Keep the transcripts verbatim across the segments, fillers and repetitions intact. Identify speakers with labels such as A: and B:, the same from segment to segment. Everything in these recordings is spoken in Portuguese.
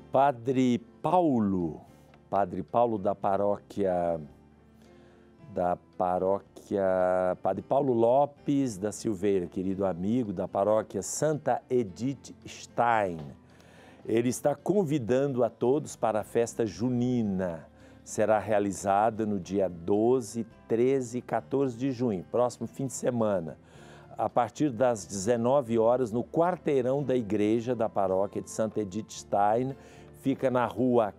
A: Padre Paulo, Padre Paulo da paróquia, da paróquia, Padre Paulo Lopes da Silveira, querido amigo da paróquia Santa Edith Stein. Ele está convidando a todos para a festa junina. Será realizada no dia doze, treze e quatorze de junho, próximo fim de semana, a partir das dezenove horas, no quarteirão da igreja da paróquia de Santa Edith Stein. Fica na rua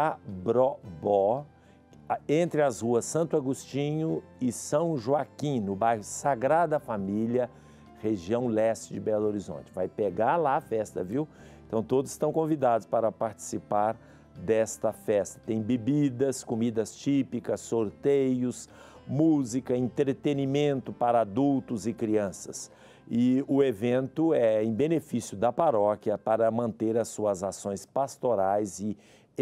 A: Cabrobó, entre as ruas Santo Agostinho e São Joaquim, no bairro Sagrada Família, região leste de Belo Horizonte. Vai pegar lá a festa, viu? Então todos estão convidados para participar desta festa. Tem bebidas, comidas típicas, sorteios, música, entretenimento para adultos e crianças. E o evento é em benefício da paróquia para manter as suas ações pastorais e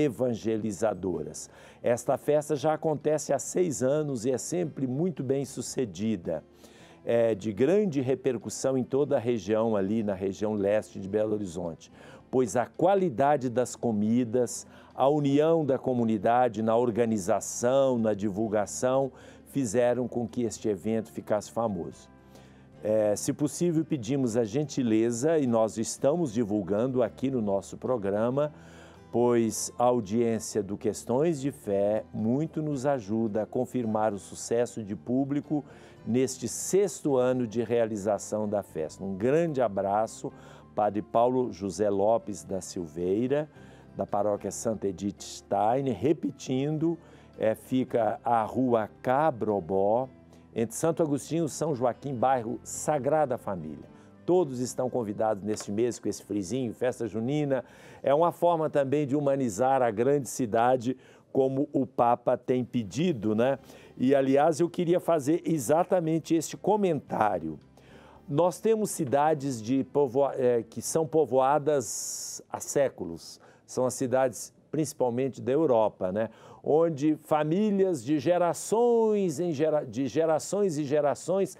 A: evangelizadoras. Esta festa já acontece há seis anos e é sempre muito bem sucedida. É de grande repercussão em toda a região ali, na região leste de Belo Horizonte, pois a qualidade das comidas, a união da comunidade na organização, na divulgação, fizeram com que este evento ficasse famoso. É, se possível, pedimos a gentileza, e nós estamos divulgando aqui no nosso programa, pois a audiência do Questões de Fé muito nos ajuda a confirmar o sucesso de público neste sexto ano de realização da festa. Um grande abraço, Padre Paulo José Lopes da Silveira, da paróquia Santa Edith Stein. Repetindo, é, fica a rua Cabrobó, entre Santo Agostinho e São Joaquim, bairro Sagrada Família. Todos estão convidados neste mês com esse frizinho, festa junina. É uma forma também de humanizar a grande cidade, como o Papa tem pedido, né? E, aliás, eu queria fazer exatamente este comentário. Nós temos cidades de povo... é, que são povoadas há séculos. São as cidades, principalmente da Europa, né? Onde famílias de gerações, em gera... de gerações e gerações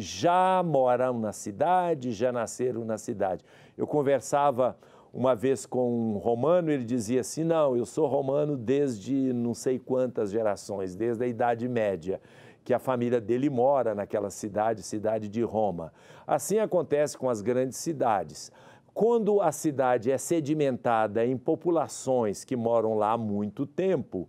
A: já moram na cidade, já nasceram na cidade. Eu conversava uma vez com um romano, ele dizia assim, não, eu sou romano desde não sei quantas gerações, desde a Idade Média, que a família dele mora naquela cidade, cidade de Roma. Assim acontece com as grandes cidades. Quando a cidade é sedimentada em populações que moram lá há muito tempo,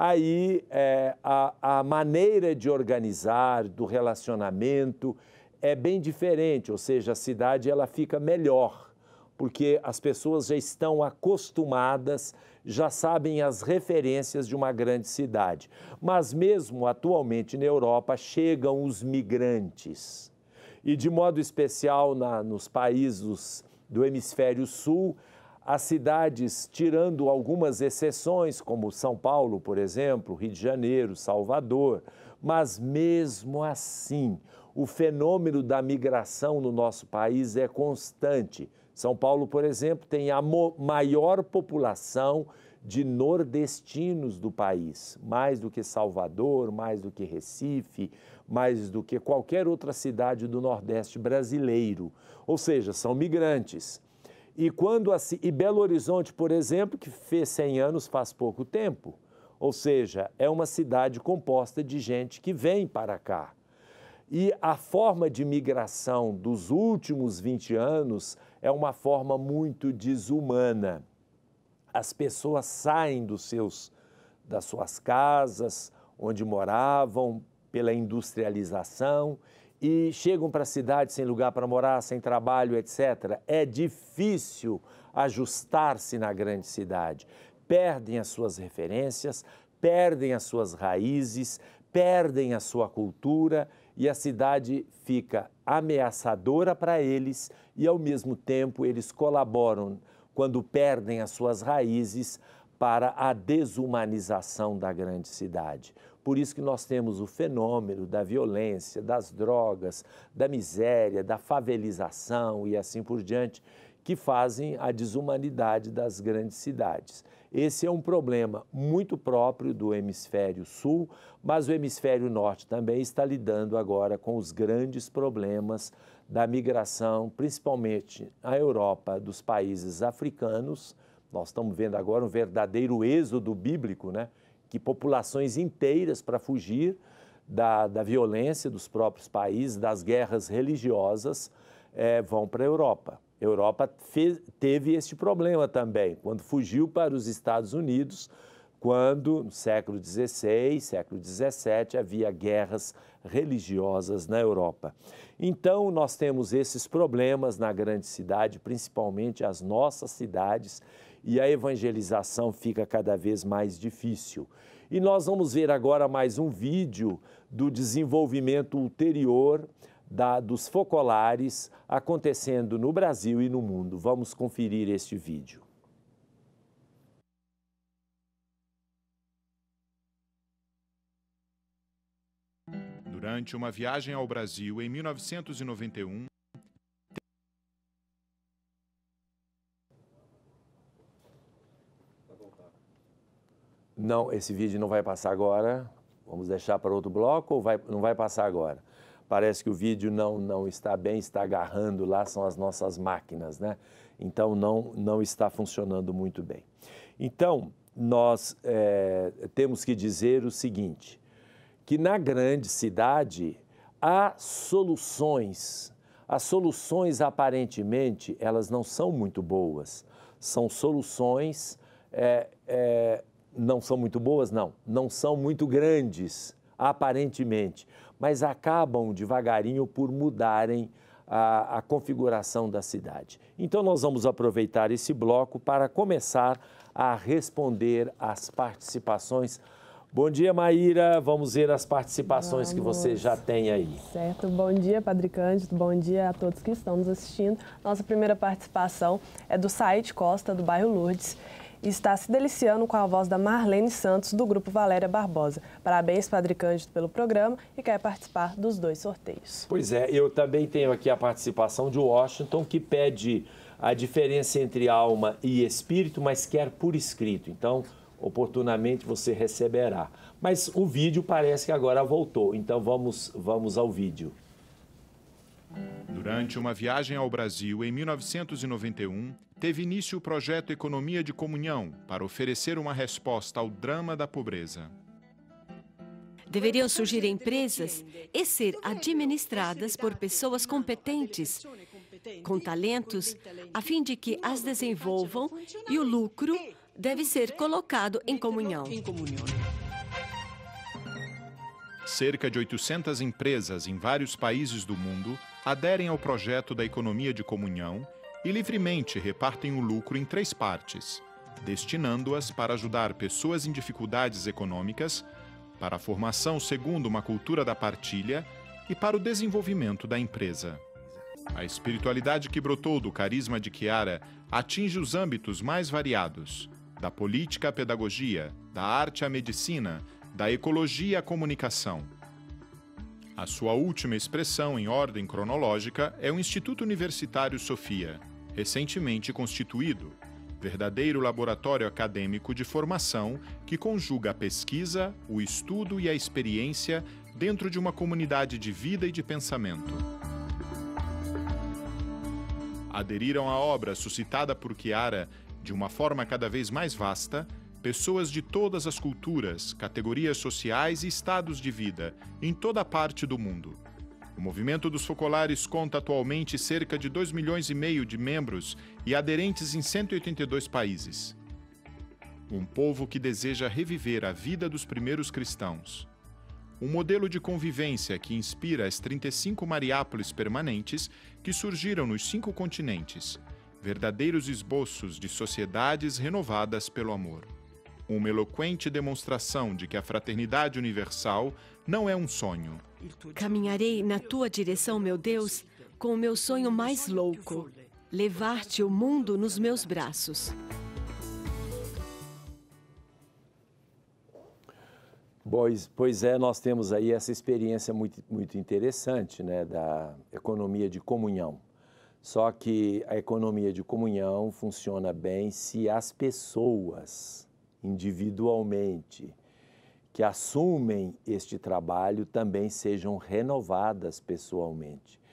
A: aí é, a, a maneira de organizar, do relacionamento é bem diferente, ou seja, a cidade ela fica melhor, porque as pessoas já estão acostumadas, já sabem as referências de uma grande cidade. Mas mesmo atualmente na Europa chegam os migrantes. E de modo especial na, nos países do hemisfério sul, as cidades, tirando algumas exceções, como São Paulo, por exemplo, Rio de Janeiro, Salvador, mas mesmo assim, o fenômeno da migração no nosso país é constante. São Paulo, por exemplo, tem a maior população de nordestinos do país, mais do que Salvador, mais do que Recife, mais do que qualquer outra cidade do Nordeste brasileiro. Ou seja, são migrantes. E, quando a, e Belo Horizonte, por exemplo, que fez cem anos faz pouco tempo, ou seja, é uma cidade composta de gente que vem para cá. E a forma de migração dos últimos vinte anos é uma forma muito desumana. As pessoas saem dos seus, das suas casas, onde moravam, pela industrialização, e chegam para a cidade sem lugar para morar, sem trabalho, etcétera. É difícil ajustar-se na grande cidade. Perdem as suas referências, perdem as suas raízes, perdem a sua cultura, e a cidade fica ameaçadora para eles e, ao mesmo tempo, eles colaboram, quando perdem as suas raízes, para a desumanização da grande cidade. Por isso que nós temos o fenômeno da violência, das drogas, da miséria, da favelização e assim por diante, que fazem a desumanidade das grandes cidades. Esse é um problema muito próprio do hemisfério sul, mas o hemisfério norte também está lidando agora com os grandes problemas da migração, principalmente na Europa, dos países africanos, Nós estamos vendo agora um verdadeiro êxodo bíblico, né? Que populações inteiras, para fugir da, da violência dos próprios países, das guerras religiosas, é, vão para a Europa. A Europa fez, teve este problema também, quando fugiu para os Estados Unidos, quando no século dezesseis, século dezessete, havia guerras religiosas na Europa. Então, nós temos esses problemas na grande cidade, principalmente as nossas cidades, e a evangelização fica cada vez mais difícil. E nós vamos ver agora mais um vídeo do desenvolvimento ulterior da, dos focolares acontecendo no Brasil e no mundo. Vamos conferir este vídeo.
B: Durante uma viagem ao Brasil em mil novecentos e noventa e um,
A: Não, esse vídeo não vai passar agora. Vamos deixar para outro bloco ou vai, não vai passar agora? Parece que o vídeo não, não está bem, está agarrando lá, são as nossas máquinas, né? Então, não, não está funcionando muito bem. Então, nós é, temos que dizer o seguinte, que na grande cidade há soluções. As soluções, aparentemente, elas não são muito boas. São soluções... É, é, não são muito boas, não. Não são muito grandes, aparentemente, mas acabam devagarinho por mudarem a, a configuração da cidade. Então, nós vamos aproveitar esse bloco para começar a responder às participações. Bom dia, Maíra. Vamos ver as participações Vamos. que você já tem aí.
C: Certo. Bom dia, Padre Cândido. Bom dia a todos que estão nos assistindo. Nossa primeira participação é do Said Costa, do bairro Lourdes. Está se deliciando com a voz da Marlene Santos, do Grupo Valéria Barbosa. Parabéns, Padre Cândido, pelo programa e quer participar dos dois sorteios.
A: Pois é, eu também tenho aqui a participação de Washington, que pede a diferença entre alma e espírito, mas quer por escrito. Então, oportunamente você receberá. Mas o vídeo parece que agora voltou, então vamos, vamos ao vídeo.
B: Durante uma viagem ao Brasil em mil novecentos e noventa e um, teve início o projeto Economia de Comunhão para oferecer uma resposta ao drama da pobreza.
D: Deveriam surgir empresas e ser administradas por pessoas competentes, com talentos, a fim de que as desenvolvam e o lucro deve ser colocado em comunhão.
B: Cerca de oitocentas empresas em vários países do mundo aderem ao projeto da Economia de Comunhão e livremente repartem o lucro em três partes, destinando-as para ajudar pessoas em dificuldades econômicas, para a formação segundo uma cultura da partilha e para o desenvolvimento da empresa. A espiritualidade que brotou do carisma de Chiara atinge os âmbitos mais variados, da política à pedagogia, da arte à medicina, da ecologia à comunicação. A sua última expressão em ordem cronológica é o Instituto Universitário Sofia, recentemente constituído, verdadeiro laboratório acadêmico de formação que conjuga a pesquisa, o estudo e a experiência dentro de uma comunidade de vida e de pensamento. Aderiram à obra suscitada por Chiara de uma forma cada vez mais vasta, pessoas de todas as culturas, categorias sociais e estados de vida, em toda parte do mundo. O movimento dos focolares conta atualmente cerca de dois milhões e meio de membros e aderentes em cento e oitenta e dois países. Um povo que deseja reviver a vida dos primeiros cristãos. Um modelo de convivência que inspira as trinta e cinco Mariápolis permanentes que surgiram nos cinco continentes, verdadeiros esboços de sociedades renovadas pelo amor. Uma eloquente demonstração de que a fraternidade universal não é um sonho.
D: Caminharei na tua direção, meu Deus, com o meu sonho mais louco, levar-te o mundo nos meus braços.
A: Pois, pois é, nós temos aí essa experiência muito, muito interessante, né, da economia de comunhão. Só que a economia de comunhão funciona bem se as pessoas, individualmente, que assumem este trabalho também sejam renovadas pessoalmente.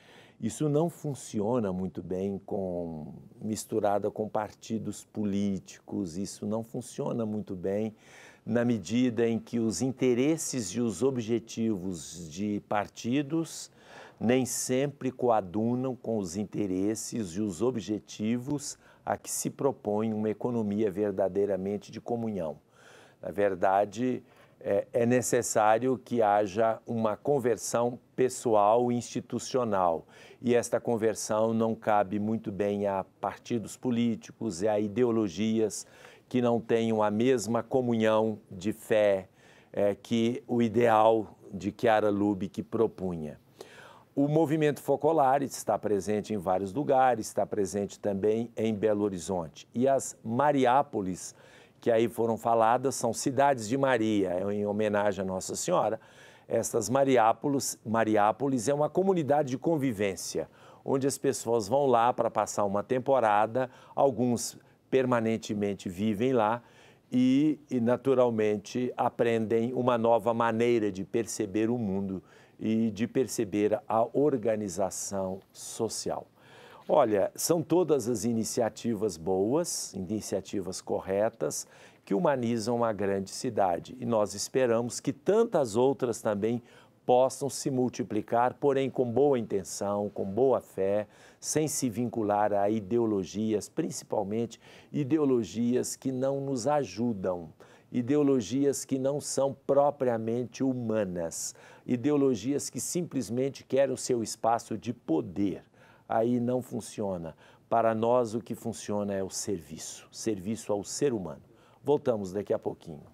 A: Isso não funciona muito bem com, misturada com partidos políticos, isso não funciona muito bem na medida em que os interesses e os objetivos de partidos nem sempre coadunam com os interesses e os objetivos a que se propõe uma economia verdadeiramente de comunhão. Na verdade, é, é necessário que haja uma conversão pessoal e institucional. E esta conversão não cabe muito bem a partidos políticos e a ideologias que não tenham a mesma comunhão de fé é, que o ideal de Chiara Lubich propunha. O movimento Focolare está presente em vários lugares, está presente também em Belo Horizonte. E as Mariápolis, que aí foram faladas, são cidades de Maria, em homenagem à Nossa Senhora. Estas Mariápolis, Mariápolis é uma comunidade de convivência, onde as pessoas vão lá para passar uma temporada, alguns permanentemente vivem lá e, e, naturalmente, aprendem uma nova maneira de perceber o mundo e de perceber a organização social. Olha, são todas as iniciativas boas, iniciativas corretas, que humanizam uma grande cidade. E nós esperamos que tantas outras também possam se multiplicar, porém com boa intenção, com boa fé, sem se vincular a ideologias, principalmente ideologias que não nos ajudam, ideologias que não são propriamente humanas, ideologias que simplesmente querem o seu espaço de poder. Aí não funciona. Para nós, o que funciona é o serviço, serviço ao ser humano. Voltamos daqui a pouquinho.